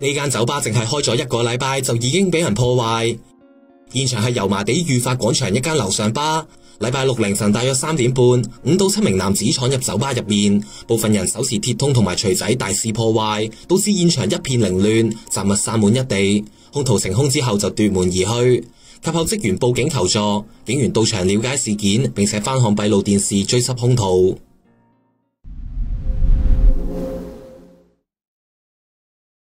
呢間酒吧淨係開咗1個禮拜就已經俾人破壞。現場係油麻地裕發廣場一間樓上吧。禮拜六凌晨大約3點半，5到7名男子闖入酒吧入面，部分人手持鐵通同埋錘仔大肆破壞，導致現場一片凌亂，雜物散滿一地。兇徒成兇之後就奪門而去。及後職員報警求助，警員到場了解事件，並且翻看閉路電視追緝兇徒。